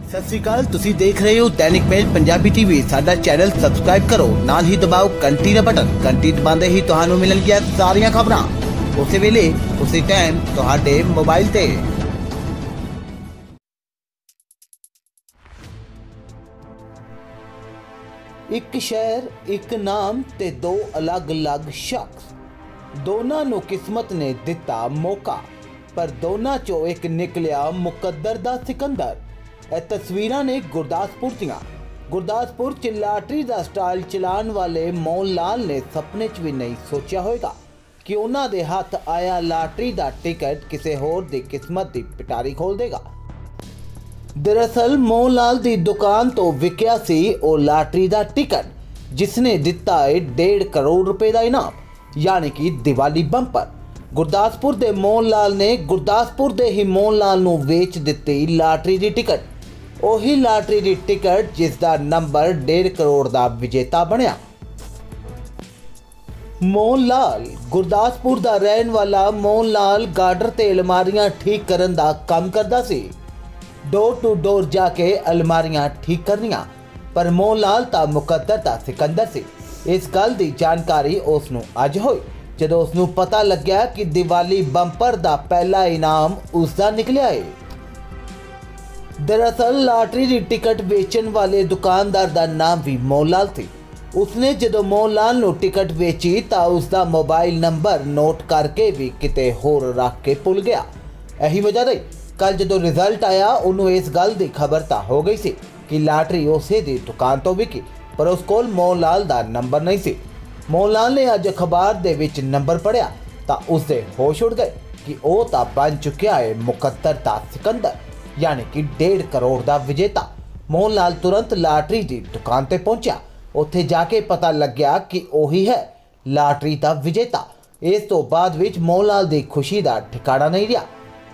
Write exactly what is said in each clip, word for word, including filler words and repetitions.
सत श्री अकाल, तुसी देख रहे हो दैनिक मेल पंजाबी टीवी। साडा चैनल सबसक्राइब करो, नाल ही दबाओ घंटी दा बटन। घंटी दबांदे ही तुहानू मिलणगीਆਂ सारियां खबरां उसे वेले उसी टाइम तुहाडे मोबाइल ते। एक शहर, एक नाम ते दो अलग अलग शख्स, दोनों नू किस्मत ने दिता मौका, पर दोनों चो एक निकलिया मुकद्दर दा सिकंदर। ਇਹ ਤਸਵੀਰਾਂ ਨੇ ਗੁਰਦਾਸਪੁਰ ਦੀਆਂ। ਗੁਰਦਾਸਪੁਰ ਚ ਲਾਟਰੀ ਦਾ ਸਟਾਲ ਚਲਾਉਣ ਵਾਲੇ ਮੋਹਨ ਲਾਲ ਨੇ ਸੁਪਨੇ 'ਚ ਵੀ ਨਹੀਂ ਸੋਚਿਆ ਹੋਵੇਗਾ ਕਿ ਉਹਨਾਂ ਦੇ ਹੱਥ ਆਇਆ ਲਾਟਰੀ ਦਾ ਟਿਕਟ ਕਿਸੇ ਹੋਰ ਦੀ ਕਿਸਮਤ ਦੀ ਪਿਟਾਰੀ ਖੋਲ ਦੇਗਾ। ਦਰਅਸਲ ਮੋਹਨ ਲਾਲ ਦੀ ਦੁਕਾਨ ਤੋਂ ਵਿਕਿਆ ਸੀ ਉਹ ਲਾਟਰੀ ਦਾ ਟਿਕਟ, ਜਿਸ ਨੇ ਦਿੱਤਾ ਹੈ डेढ़ करोड़ रुपए का इनाम, यानी कि दिवाली बंपर। गुरदासपुर दे मोहन लाल ने गुरदासपुर दे ही मोहन लाल नू वेच दिती लाटरी दी टिकट। ओही लाटरी दी टिकट जिसका नंबर डेढ़ करोड़ का विजेता बनया। मोहन लाल गुरदासपुर का रहने वाला मोहन लाल गार्डर ते अलमारियां ठीक करन दा काम करदा सी। डोर टू डोर जाके अलमारियां ठीक करनियां, पर मोहन लाल ता मुकद्दर दा सिकंदर सी। इस गल दी जानकारी उसनू अज होई जदों उसनू पता लग्या कि दिवाली बंपर दा पहला इनाम उसका निकलिया है। दरअसल लाटरी की टिकट बेचन वाले दुकानदार का नाम भी मोहन लाल थी। उसने जदों मोहन लाल नू टिकट बेची तो उसका मोबाइल नंबर नोट करके भी किते होर रख के भुल गया। यही वजह रही कल जदों रिजल्ट आया उन्होंने इस गल की खबर तो हो गई सी कि लाटरी उसे दी दुकान तो विकी, पर उस कोल मोहन लाल का नंबर नहीं सी। मोहन लाल ने अज अखबार दे विच नंबर पढ़िया तो उसके होश उड़ गए कि वह तो बन चुकिया है मुकद्दर दा सिकंदर, यानी कि डेढ़ करोड़ का विजेता। मोहन लाल तुरंत लाटरी की दुकान पर पहुंचा। उत्थे जाके पता लग गया कि वही है लाटरी का विजेता। इस तो बाद विच मोहन लाल की खुशी का ठिकाना नहीं रहा।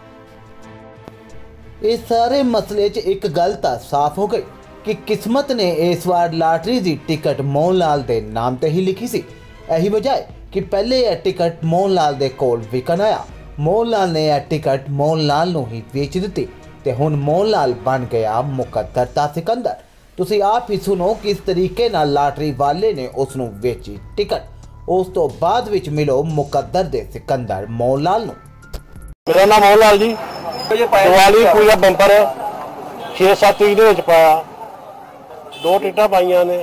इस सारे मसले च एक गल तो साफ हो गई कि किस्मत ने इस बार लाटरी की टिकट मोहन लाल के नाम ते ही लिखी सी। यही वजह है कि पहले यह टिकट मोहन लाल के कोल विकन आया। मोहन लाल ने यह टिकट मोहन लाल नू ही बेच दी ते हुण मोहन लाल बन गया मुकद्दर दा सिकंदर। तुसी आप ही सुनो किस तरीके नाल लाटरी वाले ने उसनू बेची टिकट। उस तो बाद विच मिलो मुकद्दर दे सिकंदर मोहन लाल नू। मेरा नाम मोहन लाल जी। दिवाली पूजा बंपर छे सत्त तरीक पाया, दो टिकटा पाइया ने।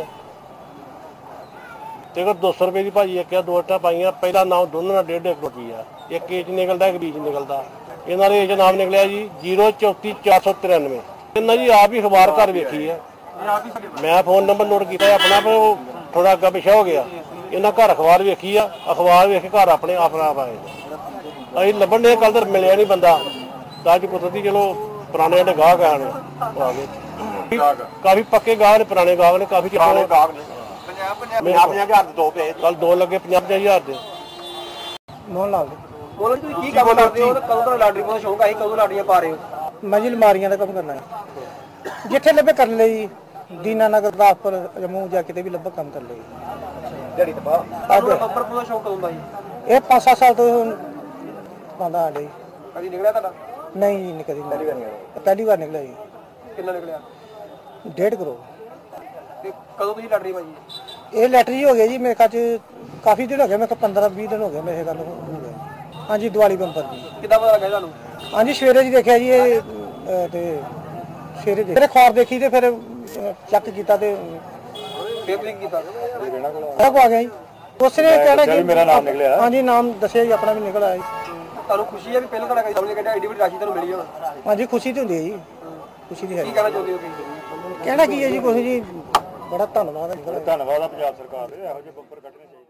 टिकट दो सौ रुपये की भाजी एक दो टिकटा पाइया। पहला नाम दोनों का डेढ़ डेढ़ रुपया, एक एच निकलता एक बीच निकलता। इन्होंने एच नाम निकलिया जी जीरो चौंती चार सौ तिरानवे। इन्हें जी आप ही अखबार घर वेखी है, मैं फोन नंबर नोट किया अपना, पर थोड़ा अग्गा पिछा हो गया। इन्हें घर अखबार वेखी है, अखबार वेख के घर अपने अपना आप आए। अभी लभन ने कल तो मिलया नहीं बंदा, अज कुदरती चलो पुराने गाहक आने आ गए। काफी पक्के गाहक ने, पुराने गाहक ने, काफी पुराने गाहक ने। कल दो लगे पंजाब हजार के। मोहन लाल की काम करते हो? कदों लाटरी का शौक है, कदों लाटरियां पा रहे हो? मैं जी अलमारियां का काम करना है, जिथे लभे कर ले जी। दीना नगर गुरदासपुर जम्मू जा किते भी लभे काम कर ले। दिहाड़ी ते बाहर बंपर पूरा शौक कदों दा जी? ये पांच सात साल तो पांदा आ जी। कदी निकलिया तुहाडा? नहीं जी, कदी नहीं, पहली बार निकलिया जी। कितना निकलिया? डेढ़ करोड़। कदों तुसीं लाटरी पाई? ये लैटरी हो गया जी मेरे ख्याल काफ़ी दिन हो गया, मेरे पंद्रह बीस दिन हो गए मेरे ख्याल हो गया। हाँ जी, दिवाली बंपर जी। कितना पता लगा तुहानू? हाँ जी, सवेरे जी देखा जी, ये सवेरे फिर अखबार देखी तो फिर चेक किया तो आ गया जी। उसने कहना कि मेरा नाम निकलिया। हाँ जी, नाम दसिया जी अपना भी निकल आया। ਤੁਹਾਨੂੰ ਖੁਸ਼ੀ ਹੈ ਵੀ ਪਹਿਲਾਂ ਤੁਹਾਡਾ ਸਾਹਮਣੇ ਕਿਹੜਾ ਐਡੀ ਵੱਡੀ ਰਾਸ਼ੀ ਤੁਹਾਨੂੰ ਮਿਲੀ ਹੋਣਾ? ਹਾਂਜੀ, ਖੁਸ਼ੀ ਤਾਂ ਹੁੰਦੀ ਹੈ ਜੀ, ਖੁਸ਼ੀ ਦੀ ਹੈ। ਕੀ ਕਹਿਣਾ ਚਾਹੁੰਦੇ ਹੋ ਤੁਸੀਂ? ਕਹਿਣਾ ਕੀ ਹੈ ਜੀ, ਕੁਛ ਜੀ, ਬੜਾ ਧੰਨਵਾਦ ਹੈ। ਧੰਨਵਾਦ ਆ ਪੰਜਾਬ ਸਰਕਾਰ ਦੇ, ਇਹੋ ਜਿਹੇ ਬੰਪਰ ਕੱਢਣੇ ਚਾਹੀਦੇ।